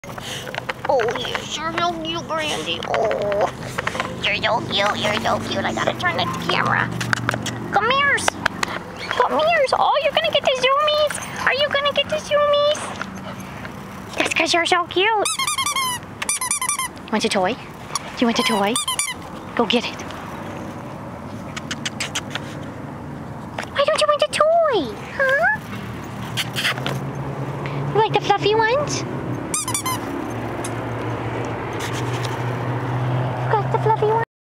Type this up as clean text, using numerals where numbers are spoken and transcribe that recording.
Oh, yes, you're so cute, Brandy. Oh, you're so cute. You're so cute. I gotta turn the camera. Come here. Come here. Oh, you're gonna get the zoomies. Are you gonna get the zoomies? That's because you're so cute. Want a toy? Do you want a toy? Go get it. Why don't you want a toy? Huh? You like the fluffy ones?